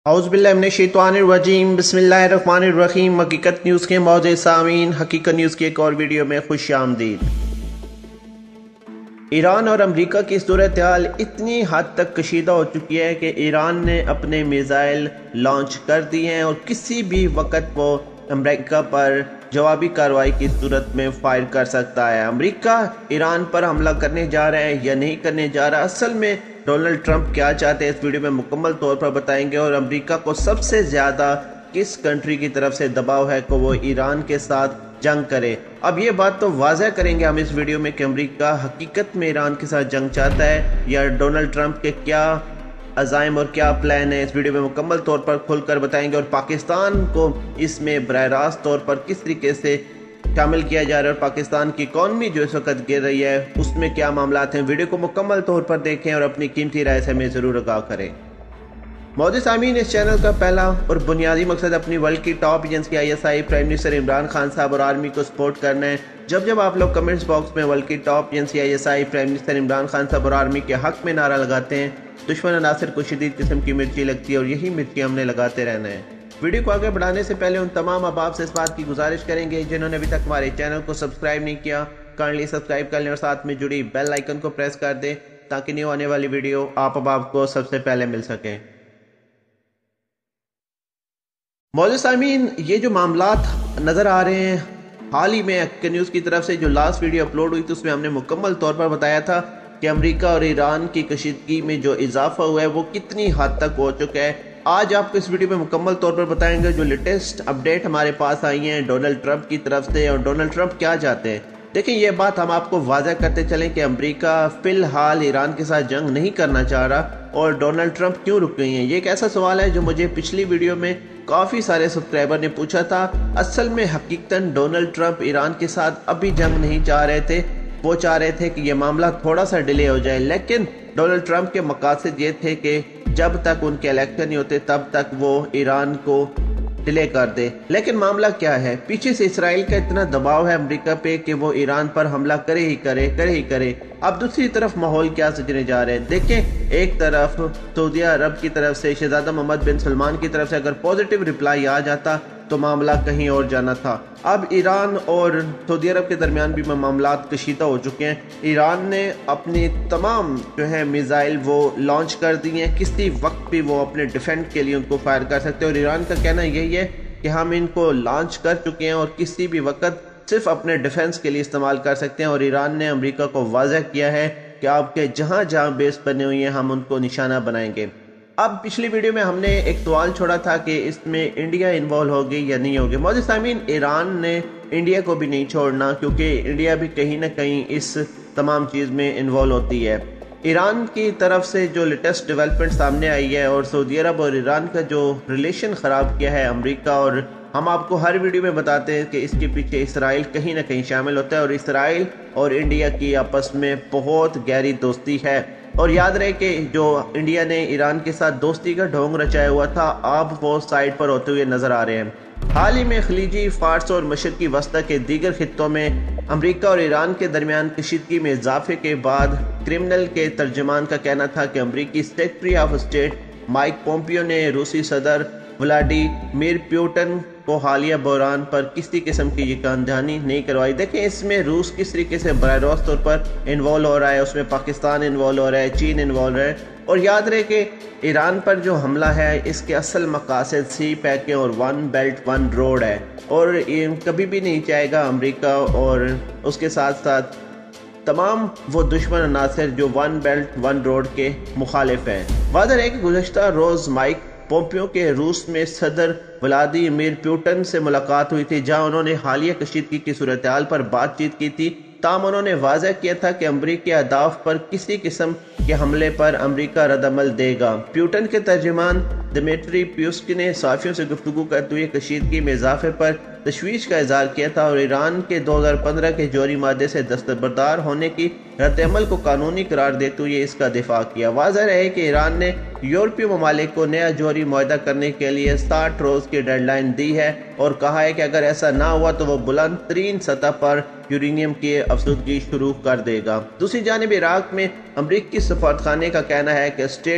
औज़ुबिल्लाहिमिनश्शैतानिर्रजीम बिस्मिल्लाहिर्रहमानिर्रहीम। हकीकत न्यूज़ के मौजूद सामीन, हकीकत न्यूज़ की एक और वीडियो में खुश आमदीद। ईरान और अमरीका की सूरत हाल इतनी हद तक कशीदा हो चुकी है कि ईरान ने अपने मिसाइल लॉन्च कर दिए हैं और किसी भी वक्त वो अमरीका पर जवाबी कार्रवाई की सूरत में फायर कर सकता है। अमरीका ईरान पर हमला करने जा रहा है या नहीं करने जा रहा, असल में डोनाल्ड ट्रंप क्या चाहते हैं, इस वीडियो में मुकम्मल तौर पर बताएंगे। और अमरीका को सबसे ज़्यादा किस कंट्री की तरफ से दबाव है कि वो ईरान के साथ जंग करे। अब ये बात तो वाज़ह करेंगे हम इस वीडियो में कि अमरीका हकीकत में ईरान के साथ जंग चाहता है या डोनाल्ड ट्रंप के क्या अज़ाइम और क्या प्लान है, इस वीडियो में मुकम्मल तौर पर खुलकर बताएंगे। और पाकिस्तान को इसमें बराह रास्त तौर पर किस तरीके से शामिल किया जा रहा है और पाकिस्तान की इकॉनमी जो इस वक्त गिर रही है उसमें क्या मामला हैं। वीडियो को मुकम्मल तौर पर देखें और अपनी कीमती राय से हमें ज़रूर आगाह करें। मौजूद सामीन, इस चैनल का पहला और बुनियादी मकसद अपनी वर्ल्ड की top agency ISI, prime minister Imran Khan साहब और आर्मी को सपोर्ट करना है। जब आप लोग कमेंट्स बॉक्स में वर्ल्ड की top agency ISI, prime minister Imran Khan साहब और आर्मी के हक में नारा लगाते हैं, दुश्मन अनासर को शदीद किस्म की मिर्ची लगती है और यही मिर्ची हमने लगाते रहना है। वीडियो को आगे बढ़ाने से पहले उन तमाम अहबाब से इस बात की गुजारिश करेंगे जिन्होंने अभी तक हमारे चैनल को सब्सक्राइब नहीं किया, काइंडली सब्सक्राइब कर लें और साथ में जुड़ी बेल आइकन को प्रेस कर दें ताकि न्यू आने वाली वीडियो आप अहबाब को सबसे पहले मिल सके। मौजूद सामीन, ये जो मामलात नज़र आ रहे हैं, हाल ही में हकीकत न्यूज़ की तरफ से जो लास्ट वीडियो अपलोड हुई थी उसमें हमने मुकम्मल तौर पर बताया था कि अमेरिका और ईरान की कशीदगी में जो इजाफा हुआ है वो कितनी हद तक हो चुका है। आज आपको इस वीडियो में मुकम्मल तौर पर बताएंगे जो लेटेस्ट अपडेट हमारे पास आई हैं डोनाल्ड ट्रंप की तरफ से और डोनाल्ड ट्रंप क्या चाहते हैं। देखिए, ये बात हम आपको वाज़ह करते चलें कि अमेरिका फ़िलहाल ईरान के साथ जंग नहीं करना चाह रहा और डोनाल्ड ट्रंप क्यों रुक गई हैं। ये एक ऐसा सवाल है जो मुझे पिछली वीडियो में काफ़ी सारे सब्सक्राइबर ने पूछा था। असल में हकीकतन डोनाल्ड ट्रंप ईरान के साथ अभी जंग नहीं चाह रहे थे, वो चाह रहे थे कि ये मामला थोड़ा सा डिले हो जाए। लेकिन डोनाल्ड ट्रंप के मकासद ये थे कि जब तक उनके इलेक्शन नहीं होते तब तक वो ईरान को डिले कर दे। लेकिन मामला क्या है, पीछे से इसराइल का इतना दबाव है अमेरिका पे कि वो ईरान पर हमला करे ही करे। अब दूसरी तरफ माहौल क्या सजने जा रहे हैं देखें। एक तरफ सऊदी अरब की तरफ से शहजादा मोहम्मद बिन सलमान की तरफ से अगर पॉजिटिव रिप्लाई आ जाता तो मामला कहीं और जाना था। अब ईरान और सऊदी अरब के दरमियान भी मामला कशीदा हो चुके हैं। ईरान ने अपनी तमाम जो है मिसाइल वो लॉन्च कर दी हैं, किसी वक्त भी वो अपने डिफेंस के लिए उनको फायर कर सकते हैं और ईरान का कहना यही है कि हम इनको लॉन्च कर चुके हैं और किसी भी वक्त सिर्फ अपने डिफेंस के लिए इस्तेमाल कर सकते हैं। और ईरान ने अमेरिका को वाज़ह किया है कि आपके जहाँ जहाँ बेस बने हुए हैं हम उनको निशाना बनाएंगे। अब पिछली वीडियो में हमने एक सवाल छोड़ा था कि इसमें इंडिया इन्वॉल्व होगी या नहीं होगी। मौजूद सामीन, ईरान ने इंडिया को भी नहीं छोड़ना क्योंकि इंडिया भी कहीं ना कहीं इस तमाम चीज़ में इन्वॉल्व होती है। ईरान की तरफ से जो लेटेस्ट डेवलपमेंट सामने आई है और सऊदी अरब और ईरान का जो रिलेशन ख़राब किया है अमेरिका, और हम आपको हर वीडियो में बताते हैं कि इसके पीछे इसराइल कहीं ना कहीं शामिल होता है और इसराइल और इंडिया की आपस में बहुत गहरी दोस्ती है। और याद रहे कि जो इंडिया ने ईरान के साथ दोस्ती का ढोंग रचाया हुआ था, अब वो साइड पर होते हुए नजर आ रहे हैं। हाल ही में खलीजी, फारस और मशरकी वस्ता के दीगर खित्तों में अमेरिका और ईरान के दरमियान कशीदगी में इजाफे के बाद क्रिमिनल के तर्जमान का कहना था कि अमरीकी secretary of state Mike Pompeo ने रूसी सदर व्लादिमीर पुतिन को हालिया बहरान पर किसी किस्म की यकीनदहानी नहीं करवाई। देखें, इसमें रूस किस तरीके से बराह रास्त तौर पर इन्वॉल्व हो रहा है, उसमें पाकिस्तान इन्वॉल्व हो रहा है, चीन इन्वॉल्व है। और याद रहे कि ईरान पर जो हमला है इसके असल मकासद सी पैकें और वन बेल्ट वन रोड है और ये कभी भी नहीं चाहेगा अमेरिका और उसके साथ साथ तमाम वो दुश्मन अनासर जो वन बेल्ट वन रोड के मुखालिफ हैं। वाज़ह है कि गुज़श्ता रोज़ माइक पोम्पियो के रूस में सदर व्लादिमीर पुतिन से मुलाकात हुई थी जहां उन्होंने हालिया कशीदगी की सूरत हाल पर बातचीत की थी। ताम उन्होंने वाज़ह किया था कि अमरीकी अहदाफ पर किसी किस्म के हमले पर अमरीका रद्दअमल देगा। पुतिन के तर्जुमान दिमित्री पेस्कोव ने सहाफ़ियों से गुफ्तगू करते हुए कशीदगी में इजाफे पर तशवीश का इजहार किया था और ईरान के 2015 के जौहरी मादे से दस्तबरदार होने की रद्दअमल को कानूनी करार देते हुए इसका दिफा किया। वाज़ह है कि ईरान ने यूरोपीय ममालिक को नया जौहरी मुआहदा करने के लिए 60 रोज़ की डेडलाइन दी है और कहा है कि अगर ऐसा ना हुआ तो वह बुलंद तरीन सतह पर यूरेनियम की अफसुदगी शुरू कर देगा। दूसरी जानिब इराक में अमरीकी सफारतखाने का कहना है कि स्टेट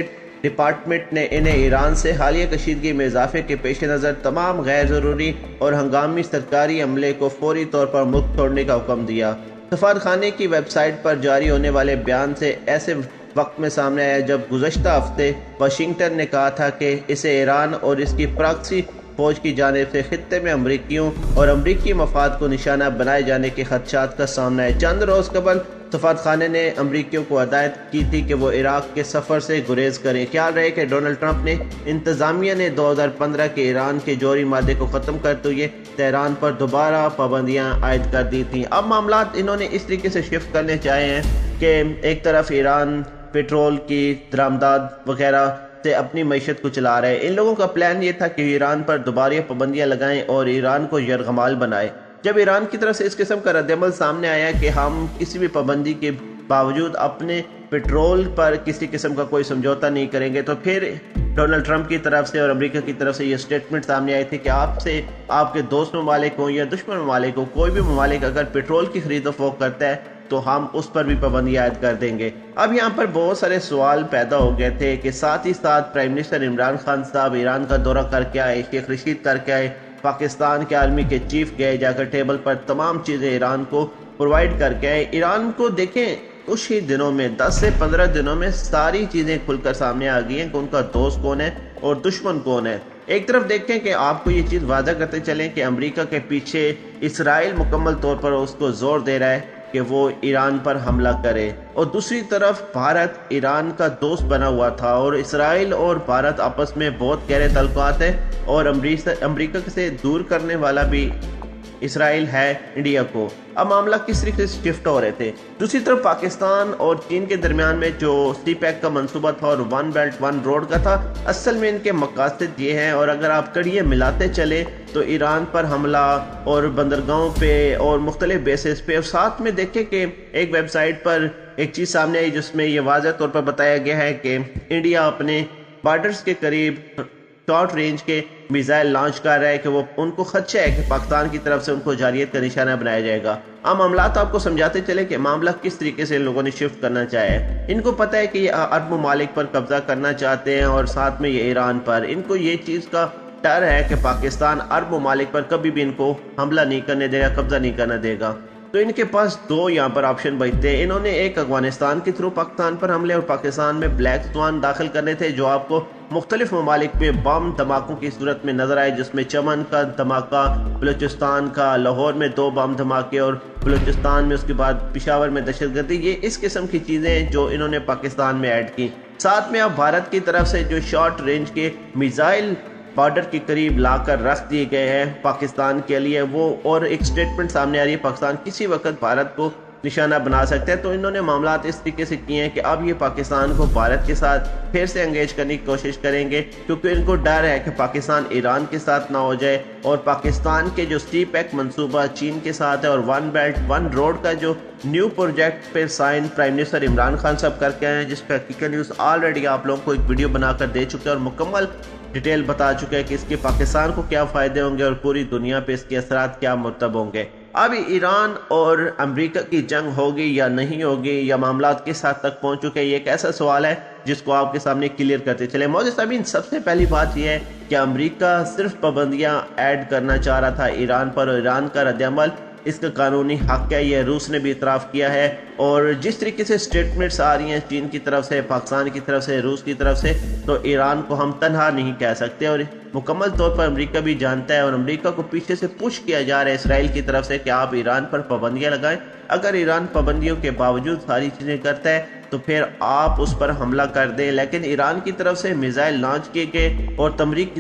डिपार्टमेंट ने इन्हें ईरान से हालिया कशीदगी में इजाफे के पेश नज़र तमाम गैर ज़रूरी और हंगामी सरकारी अमले को फौरी तौर पर मुल्क छोड़ने का हुक्म दिया। सफारतखाने की वेबसाइट पर जारी होने वाले बयान से ऐसे वक्त में सामने आया जब गुज़श्ता हफ्ते वाशिंगटन ने कहा था कि इसे ईरान और इसकी प्रॉक्सी फौज की जानिब से खित्ते में अमरीकियों और अमरीकी मफाद को निशाना बनाए जाने के खदशात का सामना है। चंद रोज़ कबल सफारतखाने ने अमरीकियों को हदायत की थी कि वो इराक के सफ़र से गुरेज करें। ख्याल रहे कि डोनाल्ड ट्रंप ने इंतज़ामिया ने 2015 के ईरान के जौहरी मादे को ख़त्म करते हुए तेहरान पर दोबारा पाबंदियाँ आयद कर दी थी। अब मामलात इन्होंने इस तरीके से शिफ्ट करने चाहे हैं कि एक तरफ ईरान पेट्रोल की दरामदाद वगैरह से अपनी मईशत को चला रहे हैं। इन लोगों का प्लान ये था कि ईरान पर दोबारा पाबंदियाँ लगाएं और ईरान को यरगमाल बनाए। जब ईरान की तरफ से इस किस्म का रद्दअमल सामने आया कि हम किसी भी पाबंदी के बावजूद अपने पेट्रोल पर किसी किस्म का कोई समझौता नहीं करेंगे, तो फिर डोनाल्ड ट्रंप की तरफ से और अमेरिका की तरफ से ये स्टेटमेंट सामने आई थी कि आपसे आपके दोस्त ममालिक हों या दुश्मन ममालिक हो, कोई भी ममालिक अगर पेट्रोल की खरीदो फरोख्त करता है तो हम उस पर भी पाबंदी आयद कर देंगे। अब यहाँ पर बहुत सारे सवाल पैदा हो गए थे कि साथ ही साथ प्राइम मिनिस्टर इमरान खान साहब ईरान का दौरा करके आए, शेख रशीद करके आए, पाकिस्तान के आर्मी के चीफ गए, जाकर टेबल पर तमाम चीज़ें ईरान को प्रोवाइड करके आए। ईरान को देखें कुछ ही दिनों में 10 से 15 दिनों में सारी चीज़ें खुलकर सामने आ गई हैं कि उनका दोस्त कौन है और दुश्मन कौन है। एक तरफ देखें कि आपको ये चीज़ वादा करते चलें कि अमेरिका के पीछे इसराइल मुकम्मल तौर पर उसको जोर दे रहा है कि वो ईरान पर हमला करे, और दूसरी तरफ भारत ईरान का दोस्त बना हुआ था और इसराइल और भारत आपस में बहुत गहरे तल्लुकात हैं और अमेरिका से दूर करने वाला भी इसराइल है इंडिया को। अब मामला किस तरीके से शिफ्ट हो रहे थे। दूसरी तरफ पाकिस्तान और चीन के दरमियान में जो CPEC का मंसूबा था और वन बेल्ट वन रोड का था, असल में इनके मकासद ये हैं, और अगर आप कड़ियाँ मिलाते चले तो ईरान पर हमला और बंदरगाहों पे और मुख्तलिफ बेसिस पे, और साथ में देखें कि एक वेबसाइट पर एक चीज़ सामने आई जिसमें यह वाज़ह तौर पर बताया गया है कि इंडिया अपने बॉर्डर्स के करीब शॉर्ट रेंज के मिसाइल लॉन्च कर रहा है कि वो उनको खदशा है कि पाकिस्तान की तरफ से उनको जारियत का निशाना बनाया जाएगा। अब मामलात आपको समझाते चले कि मामला किस तरीके से इन लोगों ने शिफ्ट करना चाहा है। इनको पता है कि ये अरब ममालिक पर कब्जा करना चाहते हैं और साथ में ये ईरान पर। इनको ये चीज़ का डर है कि पाकिस्तान अरब ममालिक पर कभी भी इनको हमला नहीं करने देगा, कब्जा नहीं करने देगा। तो इनके पास दो यहाँ पर ऑप्शन बचते हैं। इन्होंने एक अफगानिस्तान के थ्रू पाकिस्तान पर हमले और पाकिस्तान में ब्लैक स्वान दाखिल करने थे, जो आपको मुख्तलिफ ममालिक में बम धमाकों की सूरत में नजर आए, जिसमें चमन का धमाका, बलूचिस्तान का, लाहौर में 2 बम धमाके और बलूचिस्तान में उसके बाद पिशावर में दहशतगर्दी। ये इस किस्म की चीज़ें जो इन्होंने पाकिस्तान में ऐड की। साथ में अब भारत की तरफ से जो शॉर्ट रेंज के मिसाइल बॉर्डर के करीब लाकर रख दिए गए हैं पाकिस्तान के लिए वो, और एक स्टेटमेंट सामने आ रही है पाकिस्तान किसी वक्त भारत को निशाना बना सकते हैं। तो इन्होंने मामलात इस तरीके से किए हैं कि अब ये पाकिस्तान को भारत के साथ फिर से एंगेज करने की कोशिश करेंगे, क्योंकि इनको डर है कि पाकिस्तान ईरान के साथ ना हो जाए, और पाकिस्तान के जो CPEC मंसूबा चीन के साथ है और वन बेल्ट वन रोड का जो न्यू प्रोजेक्ट पे sign prime minister Imran Khan साहब करके आए हैं, जिस पर हकीकत न्यूज़ ऑलरेडी आप लोगों को एक वीडियो बनाकर दे चुके हैं और मुकम्मल डिटेल बता चुका है कि इसके पाकिस्तान को क्या फ़ायदे होंगे और पूरी दुनिया पे इसके असरात क्या मुरतब होंगे। अब ईरान और अमेरिका की जंग होगी या नहीं होगी, या मामलात किस हद तक पहुंच चुके हैं, ये एक ऐसा सवाल है जिसको आपके सामने क्लियर करते चले। मौजूद सामीन, सबसे पहली बात यह है कि अमेरिका सिर्फ पाबंदियां ऐड करना चाह रहा था ईरान पर, और ईरान का रद्दअमल इसका कानूनी हक है, यह रूस ने भी इतराफ़ किया है। और जिस तरीके से स्टेटमेंट्स आ रही हैं चीन की तरफ से, पाकिस्तान की तरफ से, रूस की तरफ से, तो ईरान को हम तनहा नहीं कह सकते, और मुकम्मल तौर पर अमेरिका भी जानता है और अमेरिका को पीछे से पुश किया जा रहा है इसराइल की तरफ से कि आप ईरान पर पाबंदियां लगाएं। अगर ईरान पाबंदियों के बावजूद सारी चीज़ें करता है तो फिर आप उस पर हमला कर दें। लेकिन ईरान की तरफ से मिसाइल लॉन्च किए गए और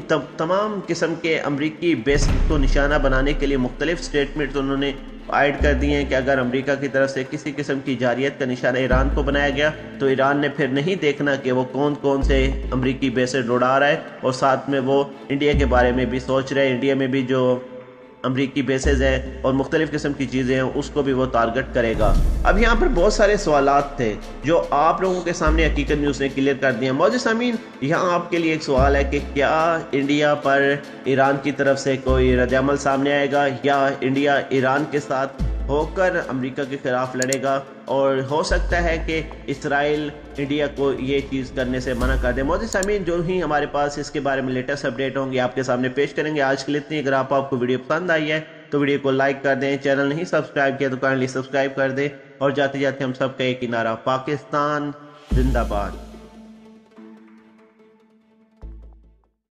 तमाम किस्म के अमरीकी बेस को निशाना बनाने के लिए मुख्तलिफ स्टेटमेंट उन्होंने ऐड कर दिए हैं कि अगर अमेरिका की तरफ से किसी किस्म की जारियत का निशाना ईरान को बनाया गया तो ईरान ने फिर नहीं देखना कि वो कौन कौन से अमरीकी बेसेस उड़ा रहा है, और साथ में वो इंडिया के बारे में भी सोच रहे हैं। इंडिया में भी जो अमरीकी बेसेस हैं और मुख्तलिफ किस्म की चीज़ें हैं उसको भी वो टारगेट करेगा। अब यहाँ पर बहुत सारे सवालात थे जो आप लोगों के सामने हकीकत न्यूज़ ने क्लियर कर दिया। मौजूद सामीन, यहाँ आपके लिए एक सवाल है कि क्या इंडिया पर ईरान की तरफ से कोई रद्दअमल सामने आएगा, या इंडिया ईरान के साथ होकर अमेरिका के खिलाफ लड़ेगा और हो सकता है कि इसराइल इंडिया को ये चीज़ करने से मना कर दे। मोदी सामीन जो ही हमारे पास इसके बारे में लेटेस्ट अपडेट होंगे आपके सामने पेश करेंगे। आज के लिए इतनी। अगर आपको वीडियो पसंद आई है तो वीडियो को लाइक कर दें, चैनल नहीं सब्सक्राइब किया तो काइंडली सब्सक्राइब कर दें और जाते जाते हम सबका एक ही नारा, पाकिस्तान जिंदाबाद।